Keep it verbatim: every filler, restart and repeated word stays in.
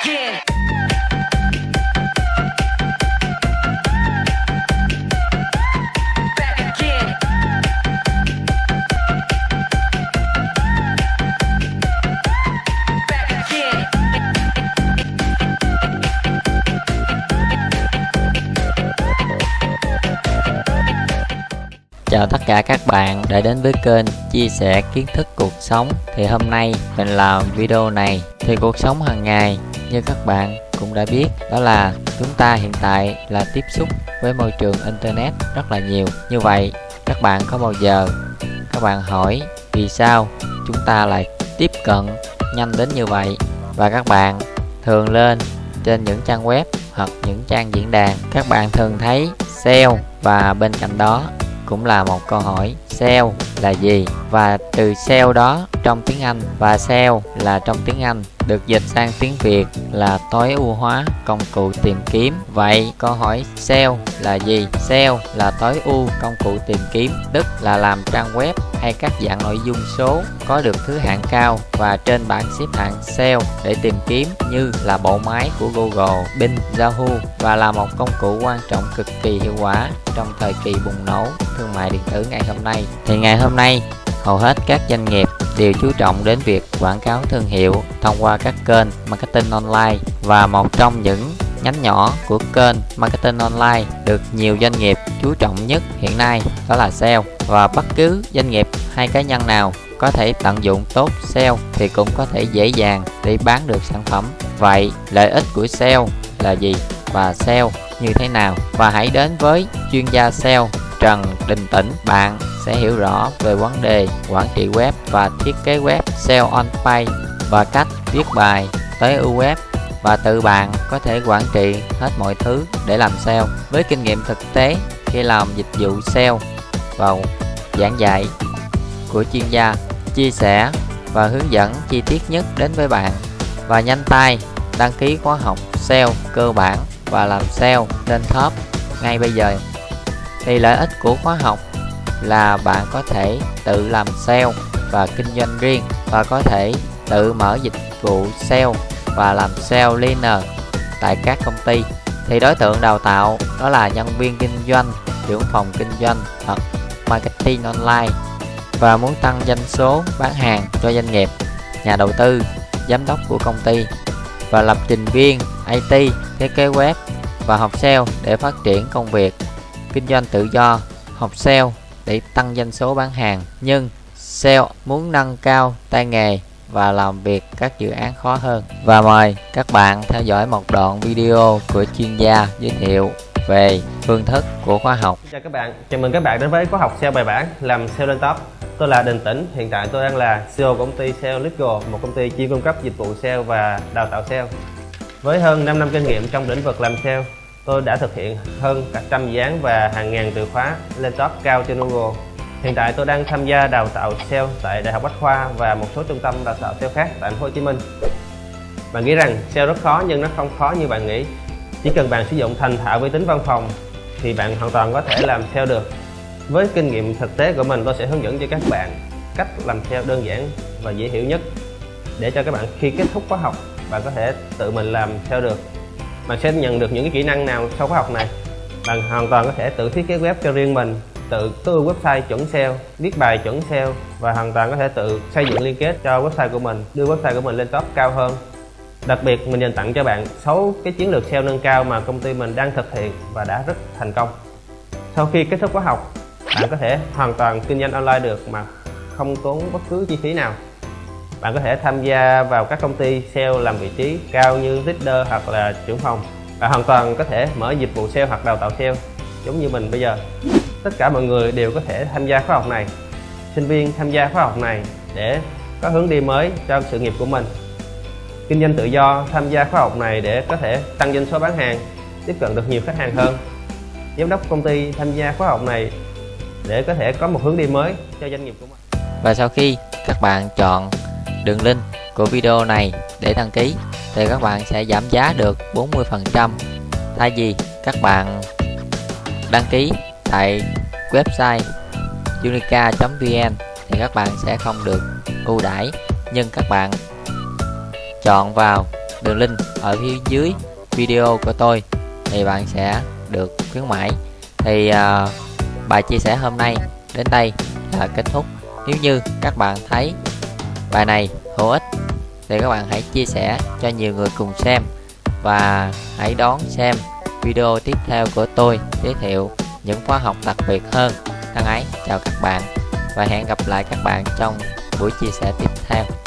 again. Back again. Back again. Chào tất cả các bạn đã đến với kênh chia sẻ kiến thức cuộc sống. Thì hôm nay mình làm video này thì cuộc sống hàng ngày như các bạn cũng đã biết, đó là chúng ta hiện tại là tiếp xúc với môi trường internet rất là nhiều. Như vậy các bạn có bao giờ các bạn hỏi vì sao chúng ta lại tiếp cận nhanh đến như vậy, và các bạn thường lên trên những trang web hoặc những trang diễn đàn, các bạn thường thấy sale, và bên cạnh đó cũng là một câu hỏi sale là gì, và từ sale đó trong tiếng Anh và sale là trong tiếng Anh được dịch sang tiếng Việt là tối ưu hóa công cụ tìm kiếm. Vậy câu hỏi sale là gì? Sale là tối ưu công cụ tìm kiếm, tức là làm trang web hay các dạng nội dung số có được thứ hạng cao và trên bảng xếp hạng sale để tìm kiếm, như là bộ máy của Google, Bing, Yahoo, và là một công cụ quan trọng cực kỳ hiệu quả trong thời kỳ bùng nổ thương mại điện tử ngày hôm nay. Thì ngày hôm nay hầu hết các doanh nghiệp đều chú trọng đến việc quảng cáo thương hiệu thông qua các kênh marketing online, và một trong những nhánh nhỏ của kênh marketing online được nhiều doanh nghiệp chú trọng nhất hiện nay đó là sale. Và bất cứ doanh nghiệp hay cá nhân nào có thể tận dụng tốt sale thì cũng có thể dễ dàng để bán được sản phẩm. Vậy lợi ích của sale là gì và sale như thế nào? Và hãy đến với chuyên gia sale Trần Đình Tĩnh, bạn sẽ hiểu rõ về vấn đề quản trị web và thiết kế web, sale on page và cách viết bài tối ưu web, và tự bạn có thể quản trị hết mọi thứ để làm sale. Với kinh nghiệm thực tế khi làm dịch vụ sale và giảng dạy của chuyên gia, chia sẻ và hướng dẫn chi tiết nhất đến với bạn, và nhanh tay đăng ký khóa học sale cơ bản và làm sale lên top ngay bây giờ. Thì lợi ích của khóa học là bạn có thể tự làm sale và kinh doanh riêng, và có thể tự mở dịch vụ sale và làm sale leader tại các công ty. Thì đối tượng đào tạo đó là nhân viên kinh doanh, trưởng phòng kinh doanh hoặc marketing online, và muốn tăng doanh số bán hàng cho doanh nghiệp, nhà đầu tư, giám đốc của công ty, và lập trình viên i tê, thiết kế web, và học sale để phát triển công việc, kinh doanh tự do, học sale để tăng doanh số bán hàng. Nhưng sale muốn nâng cao tay nghề và làm việc các dự án khó hơn. Và mời các bạn theo dõi một đoạn video của chuyên gia giới thiệu về phương thức của khóa học. Chào các bạn, chào mừng các bạn đến với khóa học sale bài bản làm sale lên top. Tôi là Đình Tĩnh, hiện tại tôi đang là xê e ô của công ty Sale Legal, một công ty chuyên cung cấp dịch vụ sale và đào tạo sale. Với hơn năm năm kinh nghiệm trong lĩnh vực làm sale, tôi đã thực hiện hơn cả trăm dự án và hàng ngàn từ khóa lên top cao trên Google. Hiện tại tôi đang tham gia đào tạo sale tại Đại học Bách Khoa và một số trung tâm đào tạo sale khác tại thành phố Hồ Chí Minh. Bạn nghĩ rằng sale rất khó, nhưng nó không khó như bạn nghĩ. Chỉ cần bạn sử dụng thành thạo vi tính văn phòng thì bạn hoàn toàn có thể làm sale được. Với kinh nghiệm thực tế của mình, tôi sẽ hướng dẫn cho các bạn cách làm sale đơn giản và dễ hiểu nhất, để cho các bạn khi kết thúc khóa học bạn có thể tự mình làm sale được. Bạn sẽ nhận được những cái kỹ năng nào sau khóa học này? Bạn hoàn toàn có thể tự thiết kế web cho riêng mình, tự tối ưu website chuẩn sale, viết bài chuẩn sale, và hoàn toàn có thể tự xây dựng liên kết cho website của mình, đưa website của mình lên top cao hơn. Đặc biệt mình dành tặng cho bạn sáu cái chiến lược sale nâng cao mà công ty mình đang thực hiện và đã rất thành công. Sau khi kết thúc khóa học, bạn có thể hoàn toàn kinh doanh online được mà không tốn bất cứ chi phí nào. Bạn có thể tham gia vào các công ty sale làm vị trí cao như leader hoặc là trưởng phòng. Bạn hoàn toàn có thể mở dịch vụ sale hoặc đào tạo sale giống như mình bây giờ. Tất cả mọi người đều có thể tham gia khóa học này. Sinh viên tham gia khóa học này để có hướng đi mới cho sự nghiệp của mình. Kinh doanh tự do tham gia khóa học này để có thể tăng doanh số bán hàng, tiếp cận được nhiều khách hàng hơn. Giám đốc công ty tham gia khóa học này để có thể có một hướng đi mới cho doanh nghiệp của mình. Và sau khi các bạn chọn đường link của video này để đăng ký thì các bạn sẽ giảm giá được bốn mươi phần trăm. Thay vì các bạn đăng ký tại website unica chấm vn thì các bạn sẽ không được ưu đãi, nhưng các bạn chọn vào đường link ở phía dưới video của tôi thì bạn sẽ được khuyến mãi. Thì uh, bài chia sẻ hôm nay đến đây là kết thúc. Nếu như các bạn thấy bài này hữu ích thì các bạn hãy chia sẻ cho nhiều người cùng xem, và hãy đón xem video tiếp theo của tôi giới thiệu những khóa học đặc biệt hơn. Thân ái chào các bạn và hẹn gặp lại các bạn trong buổi chia sẻ tiếp theo.